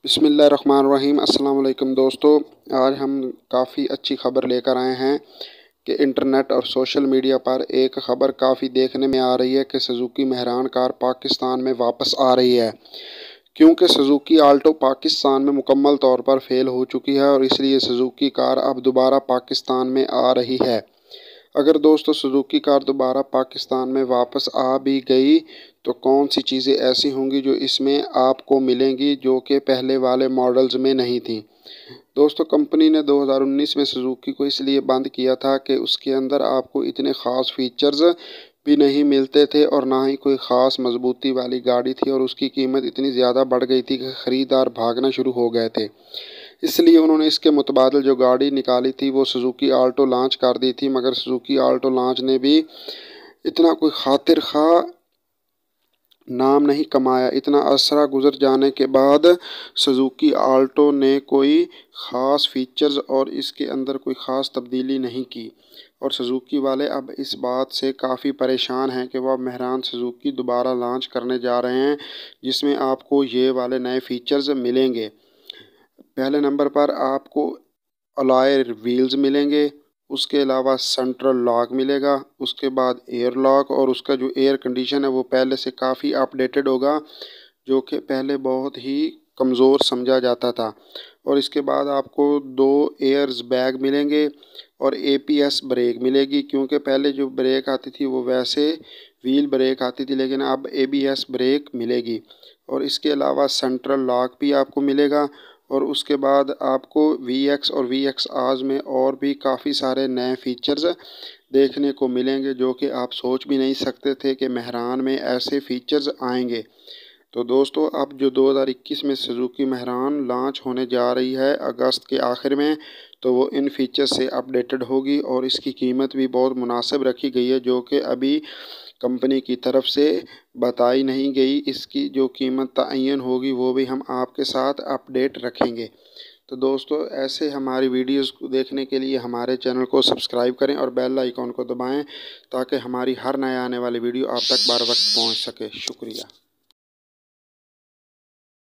बिस्मिल्लाहिर्रहमानिर्रहीम। अस्सलाम वालेकुम दोस्तों, आज हम काफ़ी अच्छी ख़बर लेकर आए हैं कि इंटरनेट और सोशल मीडिया पर एक ख़बर काफ़ी देखने में आ रही है कि सुजुकी मेहरान कार पाकिस्तान में वापस आ रही है। क्योंकि सुजुकी आल्टो पाकिस्तान में मुकम्मल तौर पर फेल हो चुकी है और इसलिए सुजुकी कार अब दोबारा पाकिस्तान में आ रही है। अगर दोस्तों सुजुकी कार दोबारा पाकिस्तान में वापस आ भी गई तो कौन सी चीज़ें ऐसी होंगी जो इसमें आपको मिलेंगी जो कि पहले वाले मॉडल्स में नहीं थी। दोस्तों कंपनी ने 2019 में सुजुकी को इसलिए बंद किया था कि उसके अंदर आपको इतने ख़ास फीचर्स भी नहीं मिलते थे और ना ही कोई ख़ास मजबूती वाली गाड़ी थी और उसकी कीमत इतनी ज़्यादा बढ़ गई थी कि ख़रीदार भागना शुरू हो गए थे। इसलिए उन्होंने इसके मुतबादिल जो गाड़ी निकाली थी वो सुजुकी आल्टो लॉन्च कर दी थी, मगर सुजुकी आल्टो लॉन्च ने भी इतना कोई खातिर खा नाम नहीं कमाया। इतना अरसा गुजर जाने के बाद सुजुकी आल्टो ने कोई ख़ास फीचर्स और इसके अंदर कोई ख़ास तब्दीली नहीं की और सुजुकी वाले अब इस बात से काफ़ी परेशान हैं कि वह मेहरान सुजुकी दोबारा लॉन्च करने जा रहे हैं जिसमें आपको ये वाले नए फीचर्स मिलेंगे। पहले नंबर पर आपको अलॉय व्हील्स मिलेंगे, उसके अलावा सेंट्रल लॉक मिलेगा, उसके बाद एयर लॉक और उसका जो एयर कंडीशन है वो पहले से काफ़ी अपडेटेड होगा जो कि पहले बहुत ही कमज़ोर समझा जाता था। और इसके बाद आपको 2 एयर्स बैग मिलेंगे और एपीएस ब्रेक मिलेगी, क्योंकि पहले जो ब्रेक आती थी वो वैसे व्हील ब्रेक आती थी लेकिन अब एबीएस ब्रेक मिलेगी। और इसके अलावा सेंट्रल लॉक भी आपको मिलेगा और उसके बाद आपको VX और VX आज में और भी काफ़ी सारे नए फीचर्स देखने को मिलेंगे जो कि आप सोच भी नहीं सकते थे कि मेहरान में ऐसे फीचर्स आएंगे। तो दोस्तों अब जो 2021 में सुजुकी मेहरान लॉन्च होने जा रही है अगस्त के आखिर में, तो वो इन फीचर से अपडेटेड होगी और इसकी कीमत भी बहुत मुनासिब रखी गई है जो कि अभी कंपनी की तरफ से बताई नहीं गई। इसकी जो कीमत तयन होगी वो भी हम आपके साथ अपडेट रखेंगे। तो दोस्तों ऐसे हमारी वीडियोस को देखने के लिए हमारे चैनल को सब्सक्राइब करें और बेल आइकॉन को दबाएं ताकि हमारी हर नए आने वाली वीडियो आप तक बर वक्त पहुंच सके। शुक्रिया।